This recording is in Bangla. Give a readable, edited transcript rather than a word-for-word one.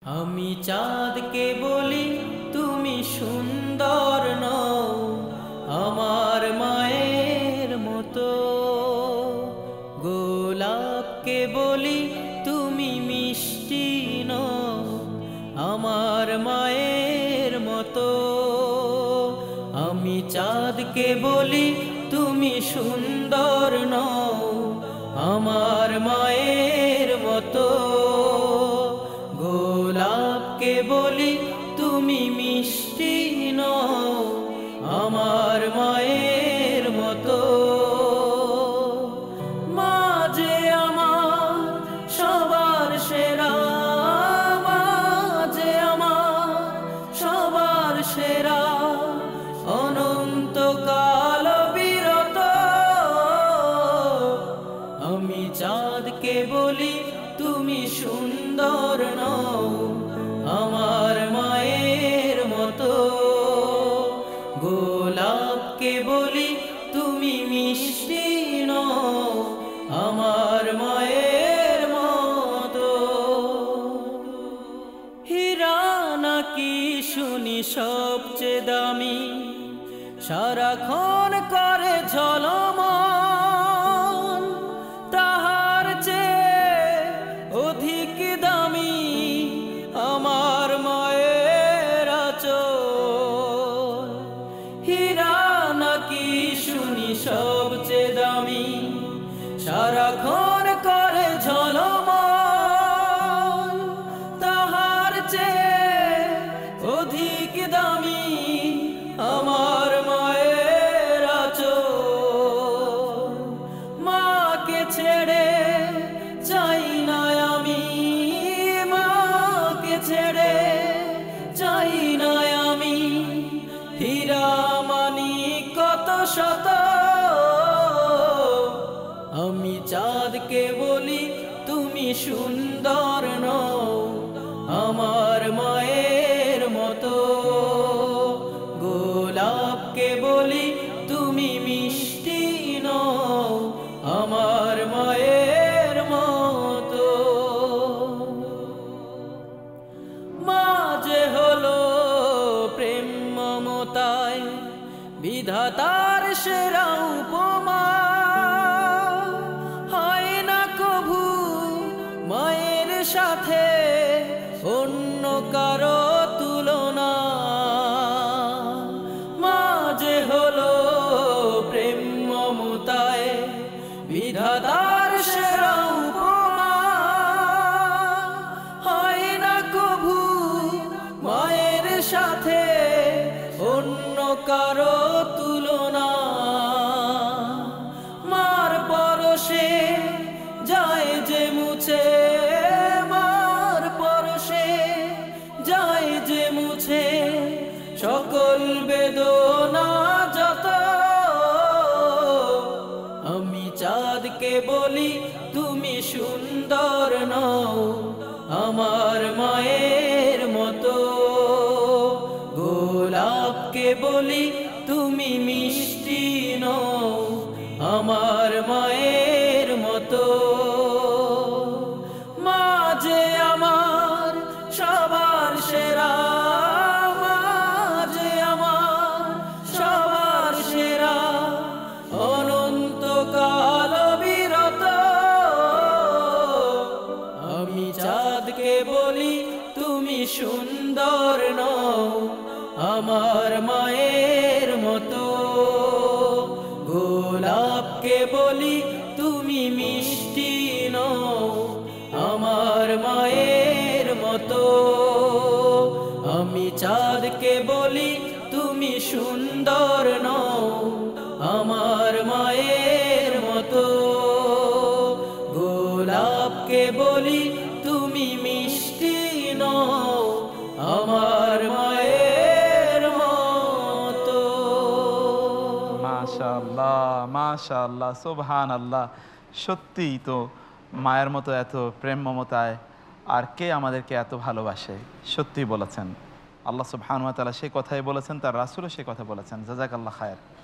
আমি চাঁদকে বলি তুমি সুন্দর নও, আমার মায়ের মতো। গোলাপকে বলি তুমি মিষ্টি নও, আমার মায়ের মতো। আমি চাঁদকে বলি তুমি সুন্দর নও, আমার মায়ের মতো। গোলাপকে বলি তুমি মিষ্টি নও, আমার মায়ের মতো। মা যে আমার সবার সেরা, মা যে আমার সবার সেরা, অনন্তকাল বিরত। আমি চাঁদকে বলি তুমি সুন্দর নও, আমার মায়ের মতো। গোলাপকে বলি তুমি মিষ্টি নও, আমার মায়ের মতো। হীরা নাকি শুনি সবচেয়ে দামি, সারাক্ষণ করে ঝলমল, তাহার চেয়ে অধিক দামি আমার মায়ের আঁচল। হীরা নাকি শুনি সবচেয়ে দামি, সারাক্ষণ করে ঝলমল, তাহার চেয়ে অধিক দামি আমার মায়ের আঁচল। মাকে ছেড়ে চাই না আমি, মাকে ছেড়ে চাই না আমি। হীরা মানি কত শত, আমি চাঁদকে বলি তুমি সুন্দর নও, আমার মায়ের মতো। গোলাপকে বলি তুমি মিষ্টি নও, আমার মায়ের মতো। মা যে হলো প্রেম মমতায় বিধাতার সেরা উপমা, হয় না কভু মায়ের সাথে অন্য কারো তুলনা। মা যে হলো প্রেম মমতায় বিধাতার সেরা উপমা, হয় না কভু মায়ের সাথে অন্য কারো তুলনা। মার পরশে যায় যে মুছে, মার পরশে যায় যে মুছে সকল বেদনা যত। আমি চাঁদকে বলি তুমি সুন্দর নও, আমার মায়ের মতো। গোলাপকে বলি তুমি মিষ্টি নও, আমার মায়ের মতো। মা যে আমার সবার সেরা, মা যে আমার সবার সেরা, অনন্তকাল বিরত। আমি চাঁদকে বলি তুমি সুন্দর নও, আমার মায়ের মতো। গোলাপকে বলি তুমি মিষ্টি নও, আমার মায়ের মতো। আমি চাঁদকে বলি তুমি সুন্দর নও, আমার মায়ের মতো। গোলাপকে বলি তুমি মিষ্টি নও, আমার মায়ের মতো। মাশাআল্লাহ, মাশাআল্লাহ, সুবহানাল্লাহ। সত্যিই তো মায়ের মতো এত প্রেম মমতায় আর কে আমাদেরকে এত ভালোবাসে। সত্যি বলেছেন, আল্লাহ সুবহানাহু ওয়া তাআলা সেই কথাই বলেছেন, তার রাসূলও সেই কথা বলেছেন। জাযাকাল্লাহ খায়ের।